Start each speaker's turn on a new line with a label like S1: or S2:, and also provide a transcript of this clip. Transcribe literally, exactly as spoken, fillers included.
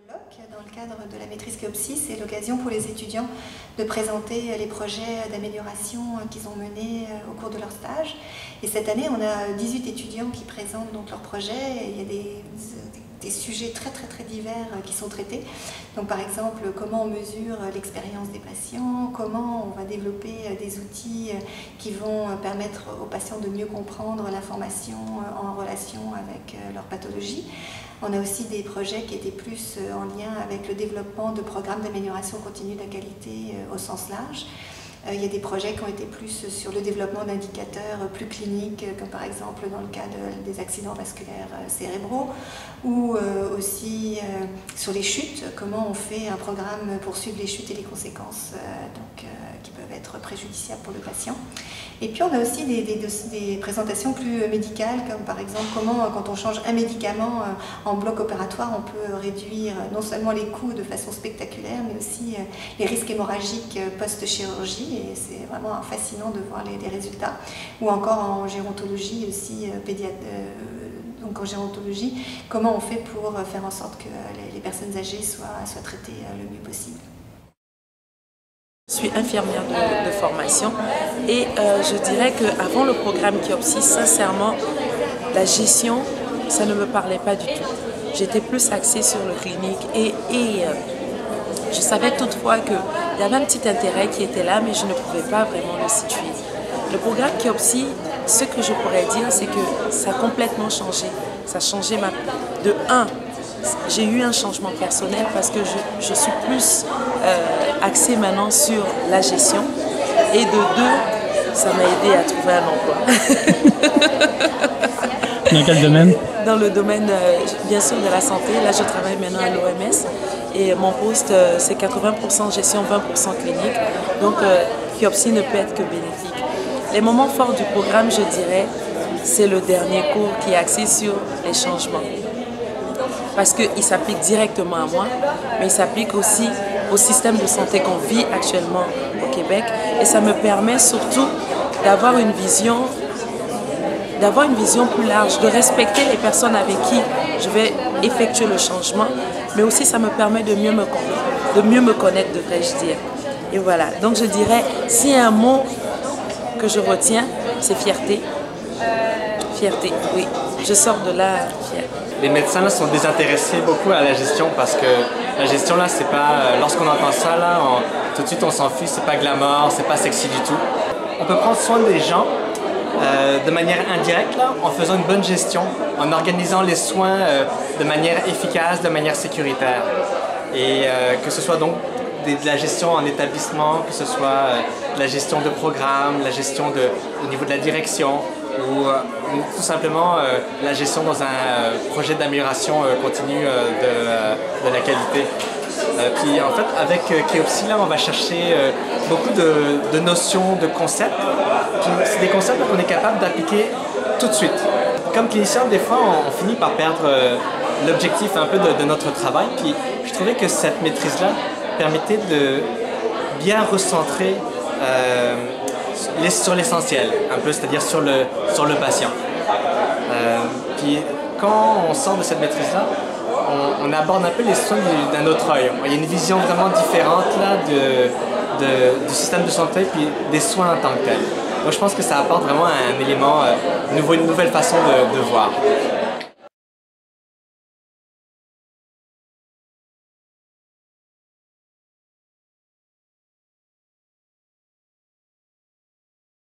S1: Dans le cadre de la maîtrise Keopsi, c'est l'occasion pour les étudiants de présenter les projets d'amélioration qu'ils ont menés au cours de leur stage. Et cette année, on a dix-huit étudiants qui présentent donc leurs projets. Et il y a des, des sujets très très très divers qui sont traités. Donc par exemple, comment on mesure l'expérience des patients, comment on va développer des outils qui vont permettre aux patients de mieux comprendre l'information en relation avec leur pathologie. On a aussi des projets qui étaient plus en lien avec le développement de programmes d'amélioration continue de la qualité au sens large. Il y a des projets qui ont été plus sur le développement d'indicateurs plus cliniques, comme par exemple dans le cas de, des accidents vasculaires cérébraux, ou aussi sur les chutes, comment on fait un programme pour suivre les chutes et les conséquences donc, qui peuvent être préjudiciables pour le patient. Et puis on a aussi des, des, des présentations plus médicales, comme par exemple comment, quand on change un médicament en bloc opératoire, on peut réduire non seulement les coûts de façon spectaculaire, mais aussi les risques hémorragiques post-chirurgie. Et c'est vraiment fascinant de voir les, les résultats. Ou encore en gérontologie aussi, pédiatre, euh, donc en gérontologie, comment on fait pour faire en sorte que les, les personnes âgées soient, soient traitées le mieux possible.
S2: Je suis infirmière de, de formation et euh, je dirais qu'avant le programme Keopsi, sincèrement, la gestion, ça ne me parlait pas du tout. J'étais plus axée sur le clinique et, et euh, je savais toutefois qu'il y avait un petit intérêt qui était là, mais je ne pouvais pas vraiment le situer. Le programme Keopsi, ce que je pourrais dire, c'est que ça a complètement changé. Ça a changé ma... de un. J'ai eu un changement personnel parce que je, je suis plus euh, axée maintenant sur la gestion. Et de deux, ça m'a aidé à trouver un emploi.
S3: Dans quel domaine?
S2: Dans le domaine, euh, bien sûr, de la santé. Là, je travaille maintenant à l'O M S. Et mon poste, euh, c'est quatre-vingts pour cent gestion, vingt pour cent clinique. Donc, euh, Keopsi ne peut être que bénéfique. Les moments forts du programme, je dirais, c'est le dernier cours qui est axé sur les changements. Parce qu'il s'applique directement à moi, mais il s'applique aussi au système de santé qu'on vit actuellement au Québec. Et ça me permet surtout d'avoir une vision, d'avoir une vision plus large, de respecter les personnes avec qui je vais effectuer le changement, mais aussi ça me permet de mieux me connaître, de mieux me connaître, devrais-je dire. Et voilà, donc je dirais, s'il y a un mot que je retiens, c'est fierté. Fierté, oui. Je sors de là fière.
S4: Les médecins là, sont désintéressés beaucoup à la gestion parce que la gestion là, c'est pas, lorsqu'on entend ça là, on, tout de suite on s'enfuit, c'est pas glamour, c'est pas sexy du tout. On peut prendre soin des gens euh, de manière indirecte là, en faisant une bonne gestion, en organisant les soins euh, de manière efficace, de manière sécuritaire. Et euh, que ce soit donc de, de la gestion en établissement, que ce soit euh, de la gestion de programme, la gestion de, au niveau de la direction, ou euh, tout simplement euh, la gestion dans un euh, projet d'amélioration euh, continue euh, de, euh, de la qualité. Euh, puis en fait, avec euh, Keopsi, là, on va chercher euh, beaucoup de, de notions, de concepts. C'est des concepts qu'on est capable d'appliquer tout de suite. Comme cliniciens, des fois, on, on finit par perdre euh, l'objectif un peu de, de notre travail. Puis je trouvais que cette maîtrise-là permettait de bien recentrer euh, sur l'essentiel, un peu, c'est-à-dire sur le, sur le patient. Euh, puis quand on sort de cette maîtrise-là, on, on aborde un peu les soins d'un autre œil. Il y a une vision vraiment différente là, de, de, du système de santé puis des soins en tant que tel. Donc je pense que ça apporte vraiment un élément euh, nouveau, une nouvelle façon de, de voir.